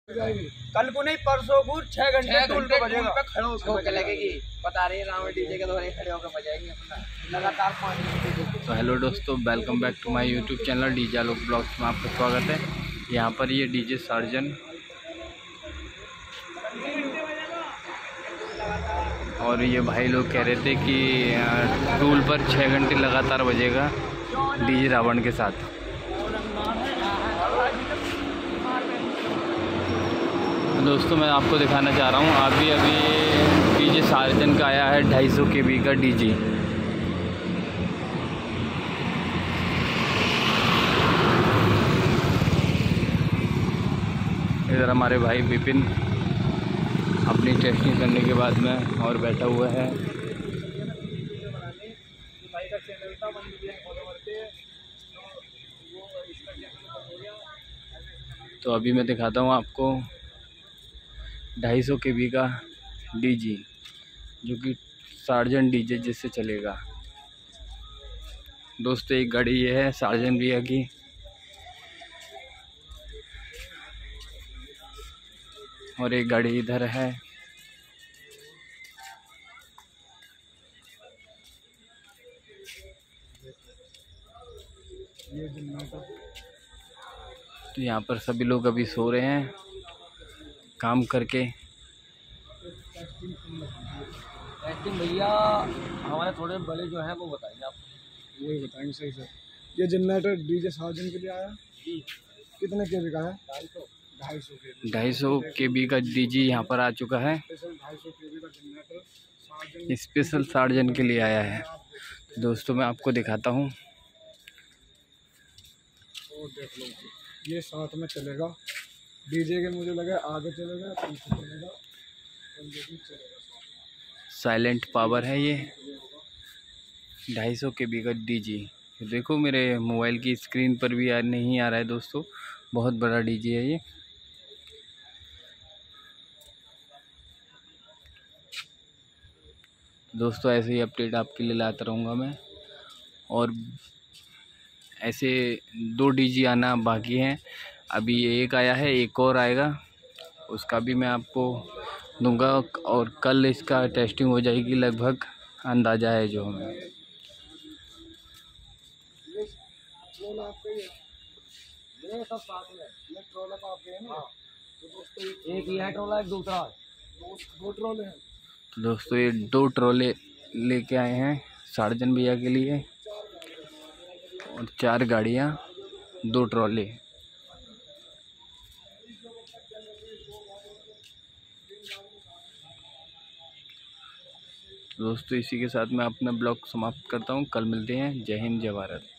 कल को नहीं परसों को 6 घंटे टूल पे बजेगा। खड़े होकर लगेगी बता रही है रावण डीजे के दोरे खड़े होकर बजाएंगे अपना लगातार 5 घंटे। तो हेलो दोस्तों, welcome back to my YouTube channel DJ Alok blogs में आपका स्वागत है। यहाँ पर ये डीजे सार्जन और ये भाई लोग कह रहे थे कि टूल पर 6 घंटे लगातार बजेगा डीजे रावण के साथ। दोस्तों मैं आपको दिखाना चाह रहा हूँ, अभी डीजे सार्जन का आया है 250 kb का डीजे। इधर हमारे भाई विपिन अपनी टेस्टिंग करने के बाद में और बैठा हुआ है। तो अभी मैं दिखाता हूँ आपको 250 kb का डीजे, जो कि सार्जन डीजे जिससे चलेगा। दोस्तों एक गाड़ी ये है सार्जन भैया की, और एक गाड़ी इधर है। तो यहाँ पर सभी लोग अभी सो रहे हैं काम करके। टेस्टिंग भैया हमारे थोड़े बड़े जो हैं वो बताइए आप। वही बताएंगे सही से। ये जनरेटर डीजे सार्जन के लिए आया कितने केबी का है? 250 kb का डीजे यहाँ पर आ चुका है। 250 केबी का जनरेटर स्पेशल सार्जन के लिए आया है। दोस्तों मैं आपको दिखाता हूँ, और देख लो ये साथ में चलेगा। डीजे के मुझे लगा आगे चलेगा पीछे चलेगा, साइलेंट पावर है ये 250 kb का डीजे। देखो मेरे मोबाइल की स्क्रीन पर भी नहीं आ रहा है दोस्तों, बहुत बड़ा डीजे है ये। दोस्तों ऐसे ही अपडेट आपके लिए लाता रहूँगा मैं, और ऐसे 2 डीजे आना बाकी हैं। अभी एक आया है, एक और आएगा, उसका भी मैं आपको दूंगा, और कल इसका टेस्टिंग हो जाएगी लगभग, अंदाज़ा है जो हमें। एक ही है ट्रोला, एक दूसरा दो ट्रोले हैं। तो दोस्तों ये 2 ट्रोले लेके आए हैं सार्जन भैया के लिए, और 4 गाड़ियाँ 2 ट्रोले। दोस्तों इसी के साथ मैं अपना ब्लॉग समाप्त करता हूँ। कल मिलते हैं। जय हिंद, जय भारत।